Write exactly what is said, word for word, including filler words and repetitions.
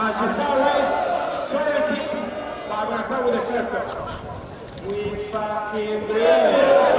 Uh, to start race, twenty, I'm going to start with a circle. We fucking did.